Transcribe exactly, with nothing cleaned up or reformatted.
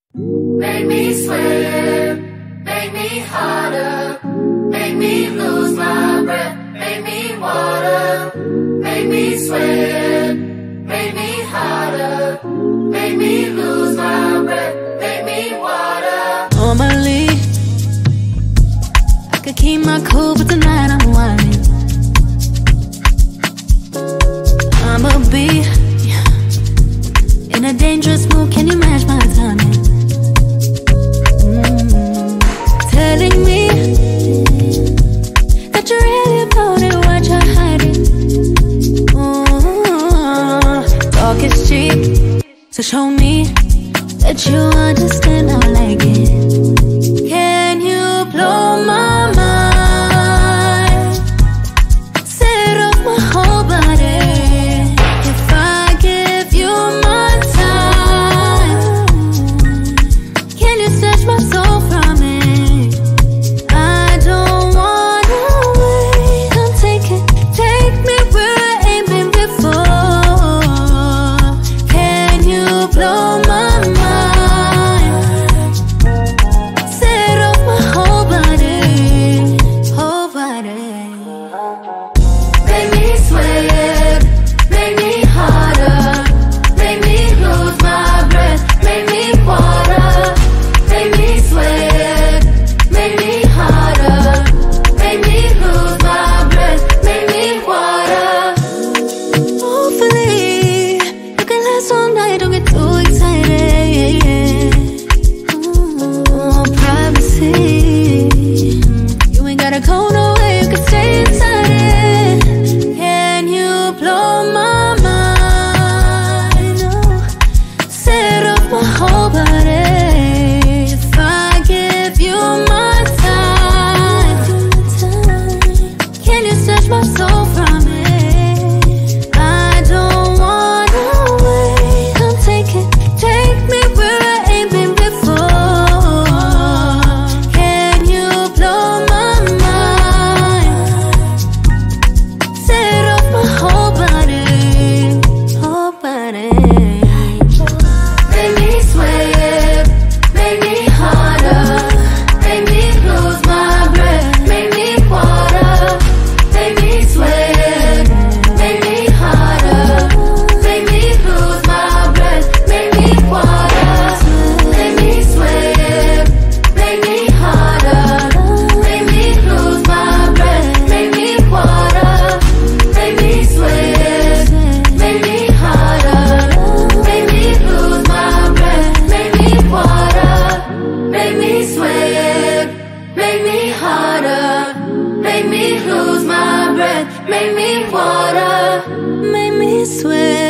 Make me swim, make me harder, make me lose my breath, make me water, make me swim, make me harder, make me lose my breath, make me water. Normally, I could keep my cool, but tonight I'm whining. I'ma be in a dangerous mood, can you match my timing? Mm, telling me that you're really about it, what you're hiding. Mm, talk is cheap, so show me that you understand I like it. Can you blow my mind? Set off my whole body. If I give you my time, can you snatch my soul from me? I don't wanna wait. Come take it, take me where I ain't been before. Can you blow my mind? Set off my whole body, whole body. Make me sweat, make me harder, make me lose my breath, make me water, make me sweat, make me harder, make me lose my breath, make me water. Hopefully, you can last all night, don't get too excited. Oh, privacy. You ain't gotta go nowhere, you can stay inside it. Can you blow my mind? Oh, set off my whole body. If I give you my time, can you snatch my soul from me? I don't wanna wait. Come take it, take me where I ain't been before. Can you blow my mind? Set off my whole body, whole body. Make me sweat, make me harder, make me lose my breath, make me water, make me sweat, make me harder, make me lose my breath, make me water, make me sweat, make me harder, make me lose my breath, make me water, make me sweat, make me harder, make me lose my breath, make me water, make me sweat, make me harder, make me lose my breath, make me water. Make me sweat.